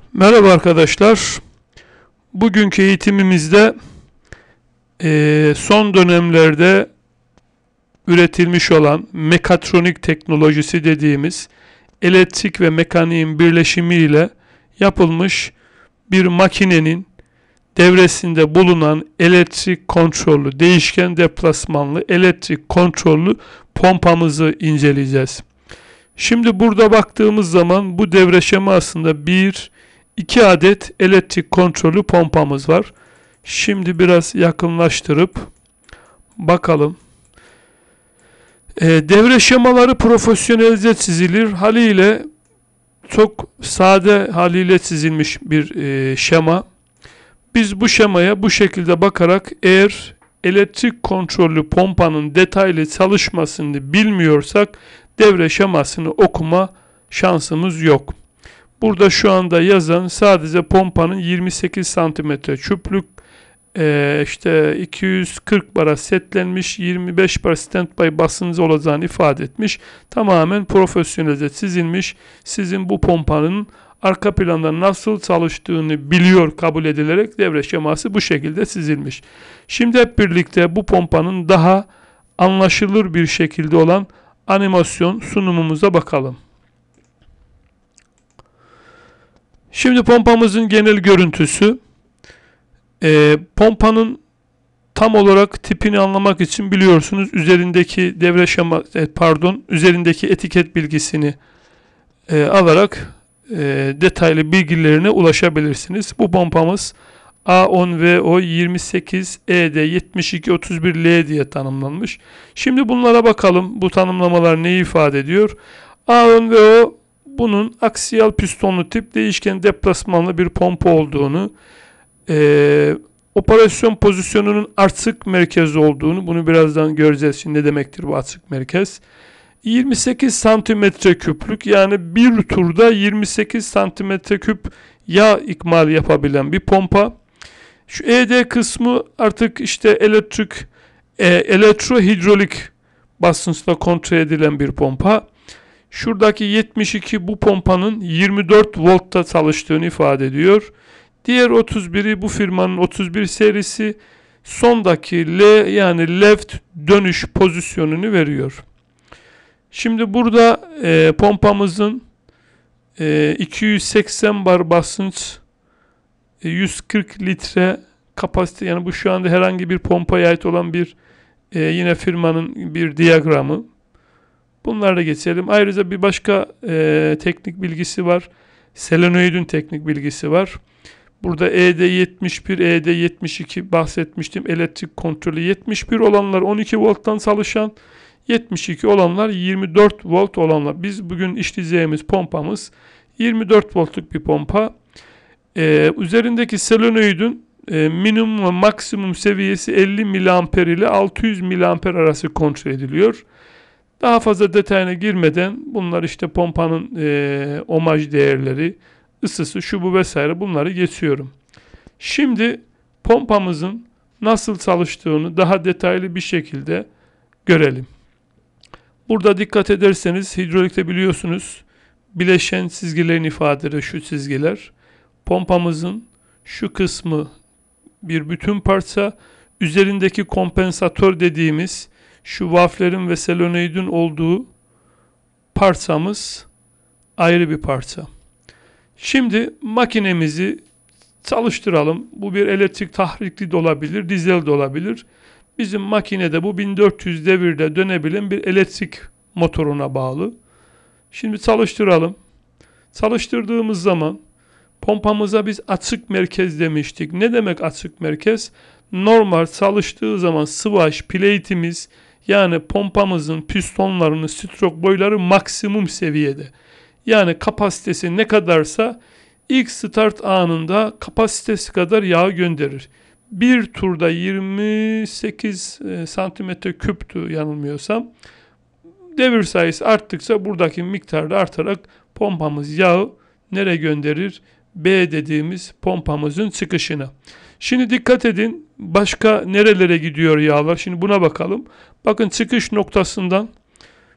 Merhaba arkadaşlar. Bugünkü eğitimimizde son dönemlerde üretilmiş olan mekatronik teknolojisi dediğimiz elektrik ve mekaniğin birleşimiyle yapılmış bir makinenin devresinde bulunan elektrik kontrollü, değişken deplasmanlı elektrik kontrollü pompamızı inceleyeceğiz. Şimdi burada baktığımız zaman bu devre şemasında 2 adet elektrik kontrollü pompamız var. Şimdi biraz yakınlaştırıp bakalım. Devre şemaları profesyonelce çizilir. Haliyle çok sade haliyle çizilmiş bir şema. Biz bu şemaya bu şekilde bakarak eğer elektrik kontrollü pompanın detaylı çalışmasını bilmiyorsak devre şemasını okuma şansımız yok. Burada şu anda yazan sadece pompanın 28 santimetre küplük işte 240 bara setlenmiş 25 bar standby basıncı olacağını ifade etmiş. Tamamen profesyonelce çizilmiş. Sizin bu pompanın arka planda nasıl çalıştığını biliyor kabul edilerek devre şeması bu şekilde çizilmiş. Şimdi hep birlikte bu pompanın daha anlaşılır bir şekilde olan animasyon sunumumuza bakalım. Şimdi pompamızın genel görüntüsü. Pompanın tam olarak tipini anlamak için biliyorsunuz üzerindeki üzerindeki etiket bilgisini alarak detaylı bilgilerine ulaşabilirsiniz. Bu pompamız A10VO 28ED7231L diye tanımlanmış. Şimdi bunlara bakalım. Bu tanımlamalar neyi ifade ediyor? A10VO bunun aksiyal pistonlu tip değişken deplasmanlı bir pompa olduğunu, operasyon pozisyonunun açık merkez olduğunu, bunu birazdan göreceğiz. Şimdi ne demektir bu açık merkez? 28 santimetre küplük, yani bir turda 28 santimetre küp yağ ikmal yapabilen bir pompa. Şu ED kısmı artık işte elektrohidrolik basınçla kontrol edilen bir pompa. Şuradaki 72 bu pompanın 24 voltta çalıştığını ifade ediyor. Diğer 31'i bu firmanın 31 serisi, sondaki L yani left dönüş pozisyonunu veriyor. Şimdi burada pompamızın 280 bar basınç, 140 litre kapasite, yani bu şu anda herhangi bir pompaya ait olan bir yine firmanın bir diyagramı. Bunlarla geçelim. Ayrıca bir başka teknik bilgisi var. Selenoid'in teknik bilgisi var. Burada ED71, ED72 bahsetmiştim. Elektrik kontrolü 71 olanlar 12 volttan çalışan, 72 olanlar 24 volt olanlar. Biz bugün işleyeceğimiz pompamız 24 voltluk bir pompa. Üzerindeki selenoidin minimum ve maksimum seviyesi 50 mAh ile 600 mAh arası kontrol ediliyor. Daha fazla detayına girmeden bunlar işte pompanın ohmaj değerleri, ısısı, şu bu vesaire, bunları geçiyorum. Şimdi pompamızın nasıl çalıştığını daha detaylı bir şekilde görelim. Burada dikkat ederseniz hidrolikte biliyorsunuz bileşen çizgilerin ifade eder şu çizgiler. Pompamızın şu kısmı bir bütün parça, üzerindeki kompensatör dediğimiz şu valflerin ve selenoidin olduğu parçamız ayrı bir parça. Şimdi makinemizi çalıştıralım. Bu bir elektrik tahrikli de olabilir, dizel de olabilir. Bizim makinede bu 1400 devirde dönebilen bir elektrik motoruna bağlı. Şimdi çalıştıralım. Çalıştırdığımız zaman pompamıza biz açık merkez demiştik. Ne demek açık merkez? Normal çalıştığı zaman sıvaş plate'imiz, yani pompamızın pistonlarının stroke boyları maksimum seviyede. Yani kapasitesi ne kadarsa ilk start anında kapasitesi kadar yağ gönderir. Bir turda 28 santimetre küptü yanılmıyorsam. Devir sayısı arttıkça buradaki miktar da artarak pompamız yağı nereye gönderir? B dediğimiz pompamızın çıkışına. Şimdi dikkat edin, başka nerelere gidiyor yağlar? Şimdi buna bakalım. Bakın çıkış noktasından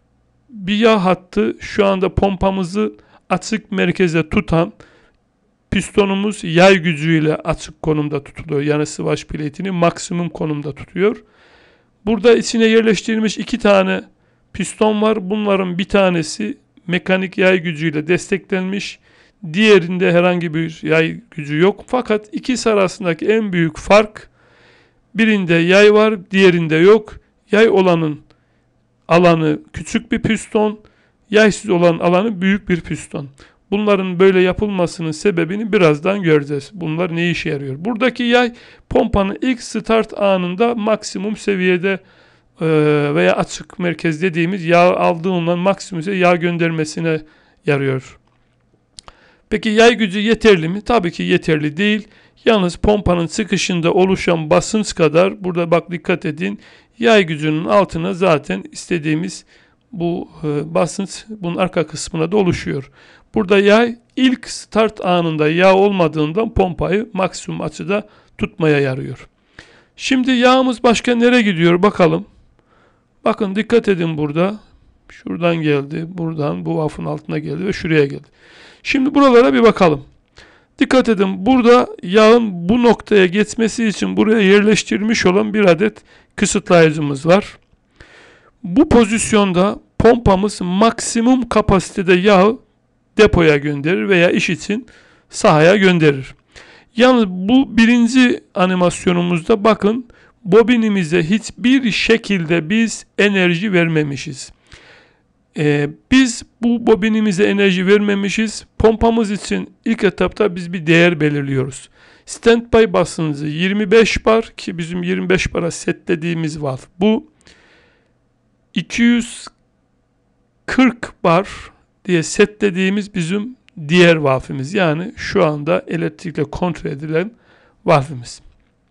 bir yağ hattı şu anda pompamızı açık merkeze tutan pistonumuz yay gücüyle açık konumda tutuluyor. Yani swatch plate'ini maksimum konumda tutuyor. Burada içine yerleştirilmiş 2 tane piston var. Bunların bir tanesi mekanik yay gücüyle desteklenmiş. Diğerinde herhangi bir yay gücü yok. Fakat ikisi arasındaki en büyük fark, birinde yay var, diğerinde yok. Yay olanın alanı küçük bir piston, yaysız olan alanı büyük bir piston. Bunların böyle yapılmasının sebebini birazdan göreceğiz. Bunlar ne işe yarıyor? Buradaki yay pompanın ilk start anında maksimum seviyede veya açık merkez dediğimiz yağ aldığından maksimum yağ göndermesine yarıyor. Peki yay gücü yeterli mi? Tabii ki yeterli değil. Yalnız pompanın çıkışında oluşan basınç kadar, burada bak dikkat edin, yay gücünün altına zaten istediğimiz bu basınç bunun arka kısmına da oluşuyor. Burada yay ilk start anında yağ olmadığından pompayı maksimum açıda tutmaya yarıyor. Şimdi yağımız başka nereye gidiyor bakalım. Bakın dikkat edin burada. Şuradan geldi, buradan bu valfın altına geldi ve şuraya geldi. Şimdi buralara bir bakalım. Dikkat edin, burada yağın bu noktaya geçmesi için buraya yerleştirilmiş olan bir adet kısıtlayıcımız var. Bu pozisyonda pompamız maksimum kapasitede yağı depoya gönderir veya iş için sahaya gönderir. Yalnız bu birinci animasyonumuzda bakın, bobinimize hiçbir şekilde biz enerji vermemişiz. Biz bu bobinimize enerji vermemişiz. Pompamız için ilk etapta biz bir değer belirliyoruz. Standby basıncı 25 bar ki bizim 25 bara setlediğimiz valve bu. 240 bar diye setlediğimiz bizim diğer valvimiz. Yani şu anda elektrikle kontrol edilen valvimiz.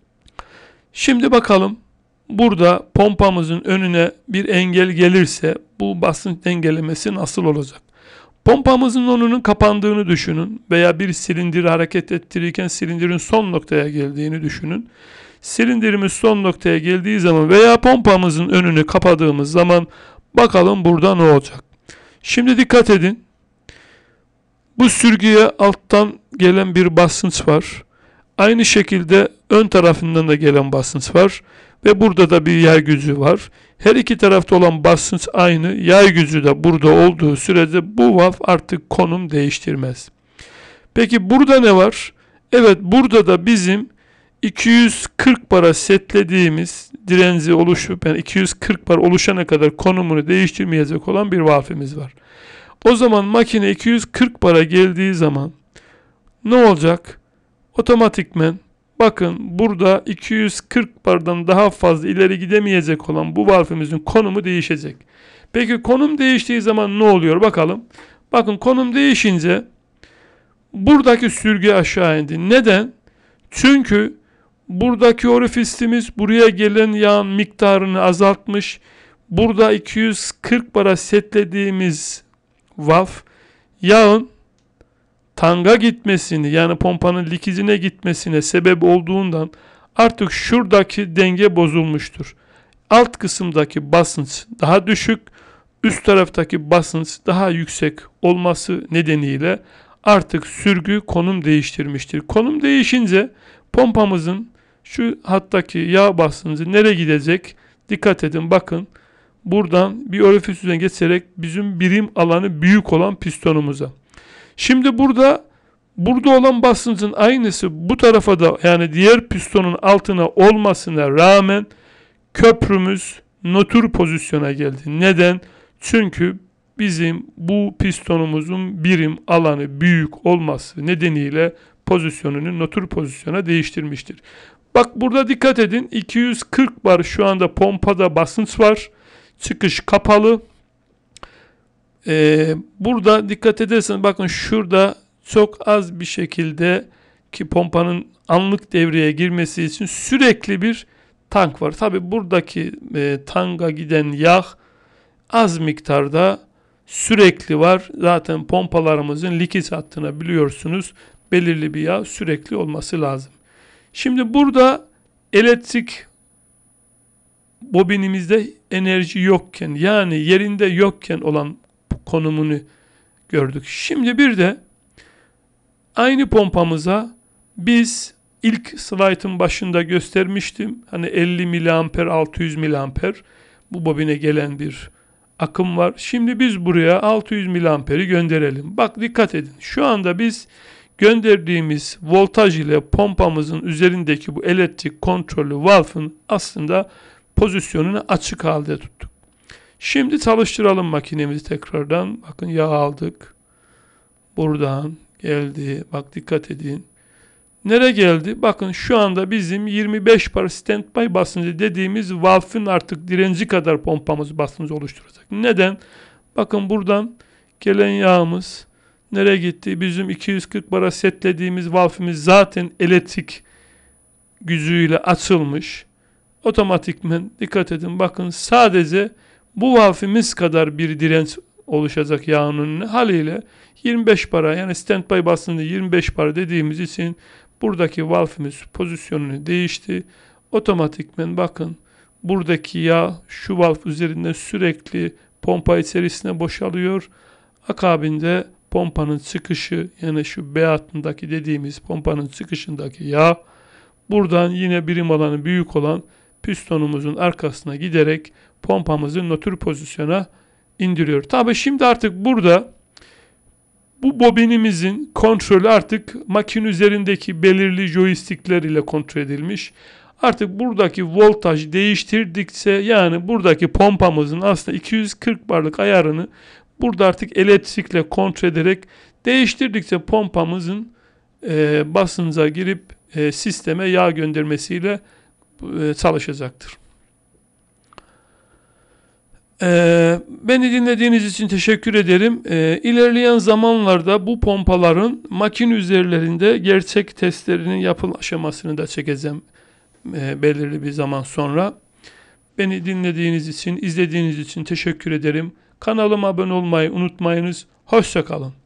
Şimdi bakalım, burada pompamızın önüne bir engel gelirse bu basınç dengelemesi nasıl olacak? Pompamızın önünün kapandığını düşünün veya bir silindiri hareket ettirirken silindirin son noktaya geldiğini düşünün. Silindirimiz son noktaya geldiği zaman veya pompamızın önünü kapadığımız zaman bakalım burada ne olacak? Şimdi dikkat edin. Bu sürgüye alttan gelen bir basınç var. Aynı şekilde ön tarafından da gelen basınç var. Ve burada da bir yay gücü var. Her iki tarafta olan basınç aynı. Yay gücü de burada olduğu sürece bu valve artık konum değiştirmez. Peki burada ne var? Evet, burada da bizim 240 bara setlediğimiz direnci oluşup yani 240 bar oluşana kadar konumunu değiştirmeyecek olan bir valvemiz var. O zaman makine 240 bara geldiği zaman ne olacak? Otomatikmen bakın burada 240 bardan daha fazla ileri gidemeyecek olan bu valvemizin konumu değişecek. Peki konum değiştiği zaman ne oluyor bakalım. Bakın konum değişince buradaki sürgü aşağı indi. Neden? Çünkü buradaki orifisimiz buraya gelen yağın miktarını azaltmış. Burada 240 bara setlediğimiz valve yağın tanga gitmesini yani pompanın likidine gitmesine sebep olduğundan artık şuradaki denge bozulmuştur. Alt kısımdaki basınç daha düşük, üst taraftaki basınç daha yüksek olması nedeniyle artık sürgü konum değiştirmiştir. Konum değişince pompamızın şu hattaki yağ basıncı nereye gidecek? Dikkat edin, bakın. Buradan bir orifisden geçerek bizim birim alanı büyük olan pistonumuza. Şimdi burada olan basıncın aynısı bu tarafa da yani diğer pistonun altına olmasına rağmen köprümüz nötr pozisyona geldi. Neden? Çünkü bizim bu pistonumuzun birim alanı büyük olması nedeniyle pozisyonunu nötr pozisyona değiştirmiştir. Bak burada dikkat edin, 240 bar şu anda pompada basınç var. Çıkış kapalı. Burada dikkat ederseniz bakın şurada çok az bir şekilde ki pompanın anlık devreye girmesi için sürekli bir tank var. Tabi buradaki tanka giden yağ az miktarda sürekli var. Zaten pompalarımızın likit hattına biliyorsunuz belirli bir yağ sürekli olması lazım. Şimdi burada elektrik bobinimizde enerji yokken yani yerinde yokken olan konumunu gördük. Şimdi bir de Aynı pompamıza biz ilk slaytın başında göstermiştim. Hani 50 miliamper, 600 miliamper bu bobine gelen bir akım var. Şimdi biz buraya 600 miliamperi gönderelim. Bak dikkat edin. Şu anda biz gönderdiğimiz voltaj ile pompamızın üzerindeki bu elektrik kontrollü valfın aslında pozisyonunu açık halde tuttuk. Şimdi çalıştıralım makinemizi tekrardan. Bakın yağ aldık. Buradan geldi. Bak dikkat edin. Nereye geldi? Bakın şu anda bizim 25 bar standby basıncı dediğimiz valfın artık direnci kadar pompamız basıncı oluşturacak. Neden? Bakın buradan gelen yağımız nereye gitti? Bizim 240 bara setlediğimiz valfimiz zaten elektrik gücüyle açılmış. Otomatikmen dikkat edin. Bakın sadece bu valfimiz kadar bir direnç oluşacak yağın önüne. Haliyle 25 bara yani standby basıncı 25 bara dediğimiz için buradaki valfimiz pozisyonunu değişti. Otomatikmen bakın buradaki yağ şu valf üzerinden sürekli pompa içerisine boşalıyor. Akabinde pompanın çıkışı yani şu B hattındaki dediğimiz pompanın çıkışındaki yağ buradan yine birim alanı büyük olan pistonumuzun arkasına giderek pompamızı nötr pozisyona indiriyor. Tabii şimdi artık burada bu bobinimizin kontrolü artık makine üzerindeki belirli joystickler ile kontrol edilmiş. Artık buradaki voltaj değiştirdikçe yani buradaki pompamızın aslında 240 barlık ayarını burada artık elektrikle kontrol ederek değiştirdikçe pompamızın basınca girip sisteme yağ göndermesiyle çalışacaktır. Beni dinlediğiniz için teşekkür ederim. İlerleyen zamanlarda bu pompaların makine üzerlerinde gerçek testlerinin yapım aşamasını da çekeceğim belirli bir zaman sonra. Beni dinlediğiniz için, izlediğiniz için teşekkür ederim. Kanalıma abone olmayı unutmayınız. Hoşça kalın.